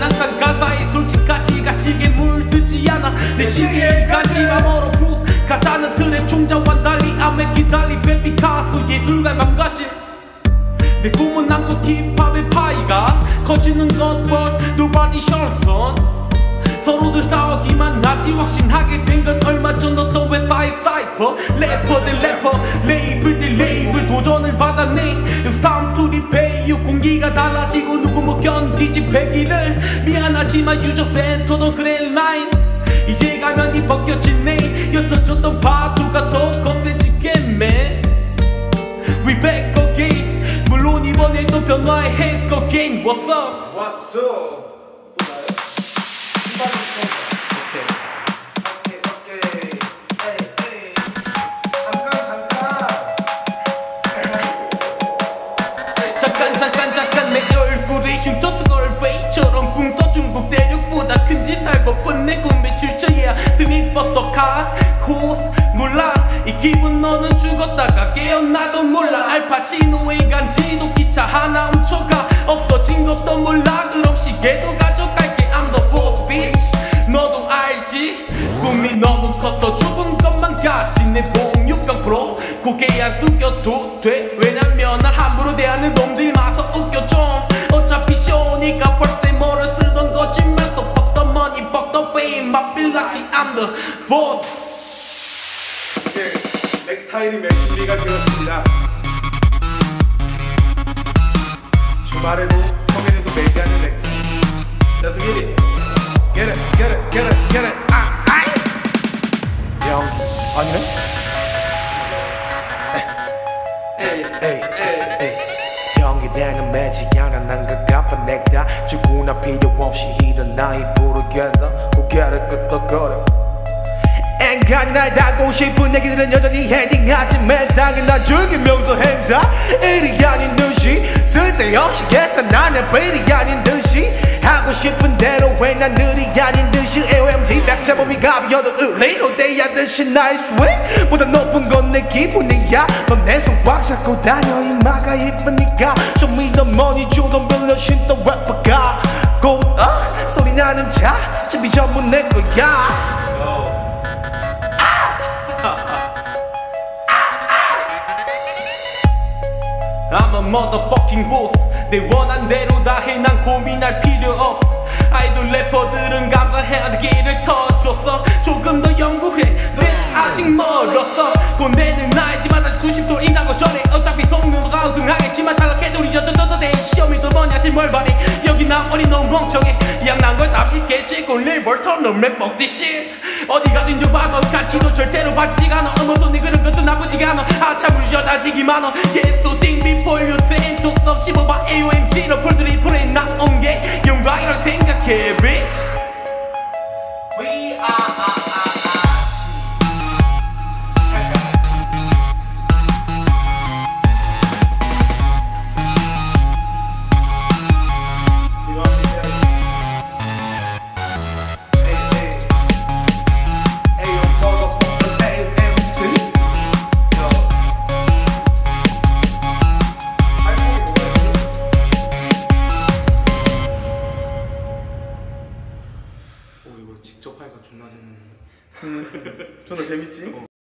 항상 가사에 솔직하지 가식에 물들지 않아 내 시계까지만 멀어붙 가짜는 트랩 총자와 달리 암에 기달리 베비 가수 예술가 망가짐 내 꿈은 한국 힙합의 파이가 커지는 것 but nobody shows 서로들 싸우기만 하지 확신하게 된 건 얼마 전 어떤 웹사이트 사이퍼 래퍼 대 래퍼 레이블 대 레이블 도전을 받아내 It's time to repay you 공기가 달라지고 누구 못 견디지 100일을 미안하지만 유저센터도 그래 라인 이제 가면이 벗겨지네 옅어졌던 파도가 더 거세지겠네 We back again 물론 이번에도 변화의 head again What's up? What's up? 잠깐 내 얼굴에 흉터스걸 웨이처럼 붕떠 중국 대륙보다 큰 짓 살고픈 내 꿈의 출처야 뜸이 뻗떡한 호스 몰라 이 기분 너는 죽었다가 깨어나도 몰라 알파치노에 간지도 기차 하나 훔쳐가 없어진 것도 몰라 그럼 시계도 가져갈게 I'm the boss bitch 너도 알지 꿈이 너무 컸어 죽은 것만 같지 내 복육경 프로 고개 안 숙여도 돼 왜냐면 날 함부로 대하는 놈들 마서 웃겨 좀 어차피 쇼니까 벌써 뭐를 쓰던 거짓말 So fuck the money fuck the fame I feel like I'm the boss 이제 넥타이를 맬 준비가 되었습니다. 주말에도 평일에도 매지 않는 넥타이 Let's get it Get it, get it, get it, get it. 영 아니네? 연기되는 매직 않아 난 가깝한 넥타 죽구나 필요 없이 일어나 입으로 겠다 고개를 끄덕거려 앵간히 날 닿고 싶은 얘기들은 여전히 헤딩하지 매당은 난 즐긴 명소 행사 일이 아닌 듯이 쓸데없이 계산하는 빌이 아닌 듯이 하고 싶은 대로 해 난 늘이 아닌 듯이 AOMG 백자범이 가벼워도 의리로 대하듯이 나의 스웩 보다 높은 건 내 기분이야 넌 내 손 꽉 잡고 다녀 이마가 이쁘니까 Show me the money 주던 빌려 신던 래퍼가 곧 소리 나는 차 집이 전부 내 거야 I'm a motherfucking boss 내 원한 대로 다 해 난 고민할 필요 없어 아이돌 래퍼들은 감사해야 길을 터줬어 조금 더 연구해 왜 아직 멀었어 꼰대는 알지만 아직 90도 인하고 전에 어차피 성능도가 우승하겠지만 탈락해도 리저저저저 대 시험이 더 뭐냐들 뭘 바래 여기 난 어린 놈 멍청해 이왕난 걸 답쉽게 찍고 릴버터 놈랩 먹듯이 어디 가든 좀 봐도 가치도 절대로 빠지지가 않아 어머 손이 그런 것도 나쁘지가 않아 아참 우리 여자 되기 많아 Yes so think before you say 톡 없이 봐봐 AOMG로 폴들이 풀에 나온 게 영광이라고 생각해 bitch We are 이거 직접 하니까 존나 재밌네 존나 재밌지?